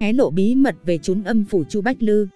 hé lộ bí mật về chốn âm phủ Chu Bách Lư,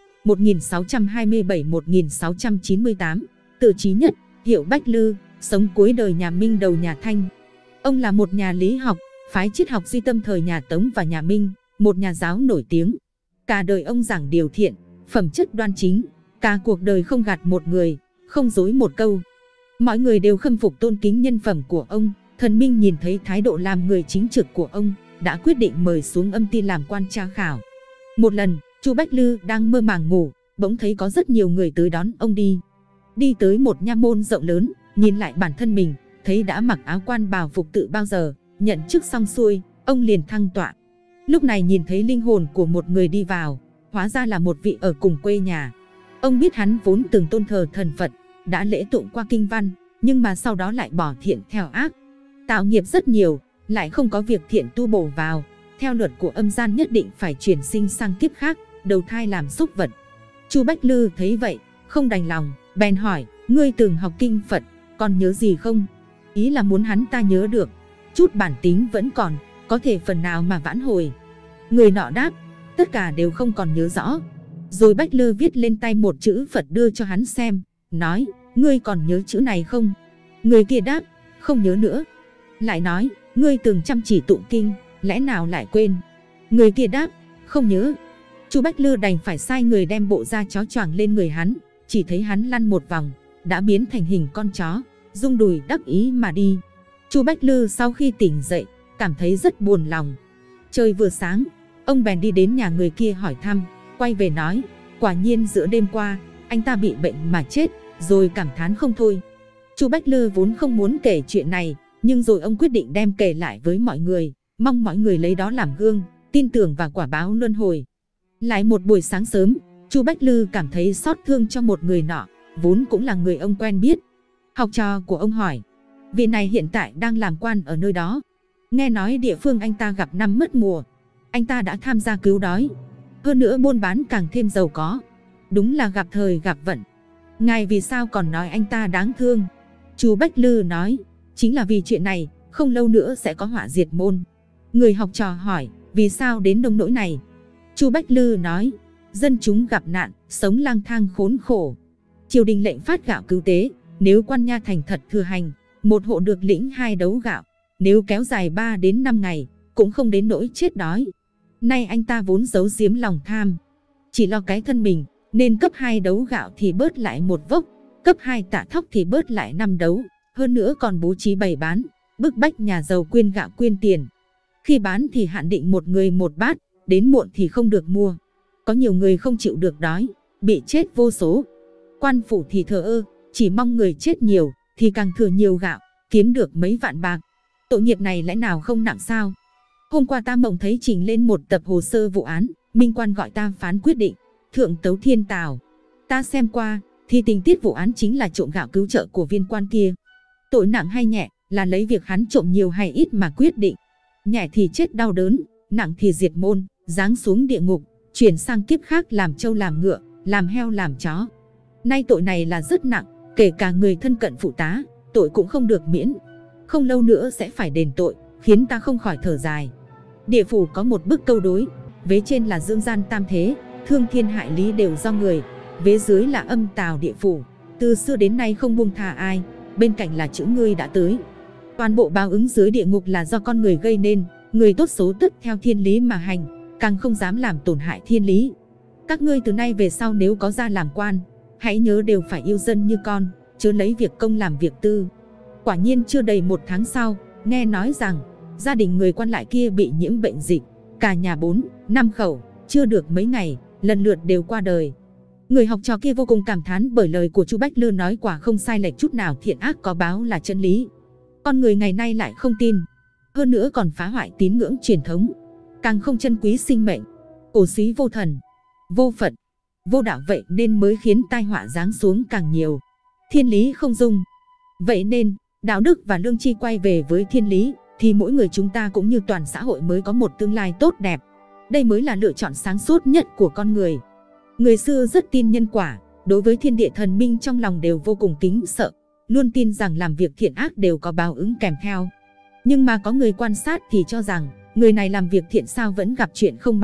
1627-1698, tự chí nhất, hiệu Bách Lư, sống cuối đời nhà Minh đầu nhà Thanh. Ông là một nhà lý học, phái triết học duy tâm thời nhà Tống và nhà Minh, một nhà giáo nổi tiếng. Cả đời ông giảng điều thiện, phẩm chất đoan chính, cả cuộc đời không gạt một người, không dối một câu. Mọi người đều khâm phục tôn kính nhân phẩm của ông. Thần Minh nhìn thấy thái độ làm người chính trực của ông, đã quyết định mời xuống âm ty làm quan tra khảo. Một lần, Chu Bách Lư đang mơ màng ngủ, bỗng thấy có rất nhiều người tới đón ông đi. Đi tới một nha môn rộng lớn, nhìn lại bản thân mình, thấy đã mặc áo quan bào phục tự bao giờ, nhận chức xong xuôi, ông liền thăng tọa. Lúc này nhìn thấy linh hồn của một người đi vào, hóa ra là một vị ở cùng quê nhà. Ông biết hắn vốn từng tôn thờ thần Phật, đã lễ tụng qua kinh văn, nhưng mà sau đó lại bỏ thiện theo ác, tạo nghiệp rất nhiều, lại không có việc thiện tu bổ vào. Theo luật của âm gian nhất định phải chuyển sinh sang kiếp khác, đầu thai làm súc vật. Chu Bách Lư thấy vậy, không đành lòng, bèn hỏi: ngươi từng học kinh Phật, còn nhớ gì không? Ý là muốn hắn ta nhớ được, chút bản tính vẫn còn, có thể phần nào mà vãn hồi. Người nọ đáp: tất cả đều không còn nhớ rõ. Rồi Bách Lư viết lên tay một chữ Phật đưa cho hắn xem, nói: ngươi còn nhớ chữ này không? Người kia đáp: không nhớ nữa. Lại nói: ngươi từng chăm chỉ tụng kinh, lẽ nào lại quên? Người kia đáp: không nhớ. Chu Bách Lư đành phải sai người đem bộ da chó choàng lên người hắn, chỉ thấy hắn lăn một vòng, đã biến thành hình con chó, rung đùi đắc ý mà đi. Chu Bách Lư sau khi tỉnh dậy, cảm thấy rất buồn lòng. Trời vừa sáng, ông bèn đi đến nhà người kia hỏi thăm, quay về nói: quả nhiên giữa đêm qua, anh ta bị bệnh mà chết, rồi cảm thán không thôi. Chu Bách Lư vốn không muốn kể chuyện này, nhưng rồi ông quyết định đem kể lại với mọi người, mong mọi người lấy đó làm gương, tin tưởng vào quả báo luân hồi. Lại một buổi sáng sớm, Chu Bách Lư cảm thấy xót thương cho một người nọ, vốn cũng là người ông quen biết. Học trò của ông hỏi: vị này hiện tại đang làm quan ở nơi đó, nghe nói địa phương anh ta gặp năm mất mùa, anh ta đã tham gia cứu đói, hơn nữa buôn bán càng thêm giàu có, đúng là gặp thời gặp vận. Ngài vì sao còn nói anh ta đáng thương? Chu Bách Lư nói: chính là vì chuyện này, không lâu nữa sẽ có họa diệt môn. Người học trò hỏi: vì sao đến nông nỗi này? Chu Bách Lư nói: dân chúng gặp nạn, sống lang thang khốn khổ. Triều đình lệnh phát gạo cứu tế, nếu quan nha thành thật thừa hành, một hộ được lĩnh 2 đấu gạo, nếu kéo dài 3 đến 5 ngày, cũng không đến nỗi chết đói. Nay anh ta vốn giấu giếm lòng tham, chỉ lo cái thân mình, nên cấp 2 đấu gạo thì bớt lại 1 vốc, cấp 2 tạ thóc thì bớt lại 5 đấu, hơn nữa còn bố trí bày bán, bức bách nhà giàu quyên gạo quyên tiền. Khi bán thì hạn định một người 1 bát, đến muộn thì không được mua. Có nhiều người không chịu được đói, bị chết vô số. Quan phủ thì thờ ơ, chỉ mong người chết nhiều thì càng thừa nhiều gạo, kiếm được mấy vạn bạc. Tội nghiệp này lẽ nào không nặng sao? Hôm qua ta mộng thấy trình lên một tập hồ sơ vụ án, minh quan gọi ta phán quyết định, thượng tấu thiên tào. Ta xem qua thì tình tiết vụ án chính là trộm gạo cứu trợ của viên quan kia. Tội nặng hay nhẹ là lấy việc hắn trộm nhiều hay ít mà quyết định. Nhẹ thì chết đau đớn, nặng thì diệt môn, giáng xuống địa ngục, chuyển sang kiếp khác làm trâu làm ngựa, làm heo làm chó. Nay tội này là rất nặng, kể cả người thân cận phụ tá, tội cũng không được miễn. Không lâu nữa sẽ phải đền tội, khiến ta không khỏi thở dài. Địa phủ có một bức câu đối, vế trên là dương gian tam thế, thương thiên hại lý đều do người, vế dưới là âm tào địa phủ, từ xưa đến nay không buông tha ai, bên cạnh là chữ ngươi đã tới. Toàn bộ báo ứng dưới địa ngục là do con người gây nên, người tốt số tất theo thiên lý mà hành, càng không dám làm tổn hại thiên lý. Các ngươi từ nay về sau nếu có ra làm quan, hãy nhớ đều phải yêu dân như con, chớ lấy việc công làm việc tư. Quả nhiên chưa đầy 1 tháng sau, nghe nói rằng gia đình người quan lại kia bị nhiễm bệnh dịch, cả nhà 4, 5 khẩu, chưa được mấy ngày, lần lượt đều qua đời. Người học trò kia vô cùng cảm thán bởi lời của Chu Bách Lư nói quả không sai lệch chút nào, thiện ác có báo là chân lý. Con người ngày nay lại không tin, hơn nữa còn phá hoại tín ngưỡng truyền thống, càng không trân quý sinh mệnh, cổ suý vô thần, vô Phật, vô đạo, vậy nên mới khiến tai họa giáng xuống càng nhiều. Thiên lý không dung, vậy nên đạo đức và lương tri quay về với thiên lý, thì mỗi người chúng ta cũng như toàn xã hội mới có một tương lai tốt đẹp. Đây mới là lựa chọn sáng suốt nhất của con người. Người xưa rất tin nhân quả, đối với thiên địa thần minh trong lòng đều vô cùng kính sợ, luôn tin rằng làm việc thiện ác đều có báo ứng kèm theo. Nhưng mà có người quan sát thì cho rằng, người này làm việc thiện sao vẫn gặp chuyện không may,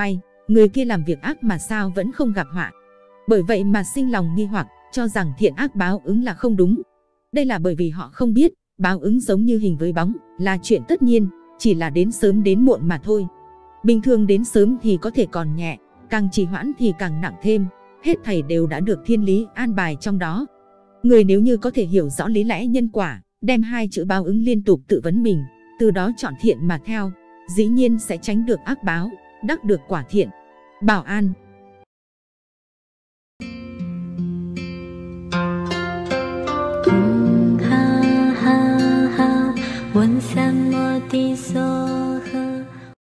người kia làm việc ác mà sao vẫn không gặp họa. Bởi vậy mà sinh lòng nghi hoặc, cho rằng thiện ác báo ứng là không đúng. Đây là bởi vì họ không biết, báo ứng giống như hình với bóng, là chuyện tất nhiên, chỉ là đến sớm đến muộn mà thôi. Bình thường đến sớm thì có thể còn nhẹ, càng trì hoãn thì càng nặng thêm, hết thảy đều đã được thiên lý an bài trong đó. Người nếu như có thể hiểu rõ lý lẽ nhân quả, đem hai chữ báo ứng liên tục tự vấn mình, từ đó chọn thiện mà theo, dĩ nhiên sẽ tránh được ác báo, đắc được quả thiện. Bảo an. Ha ha ha, 问三摩地所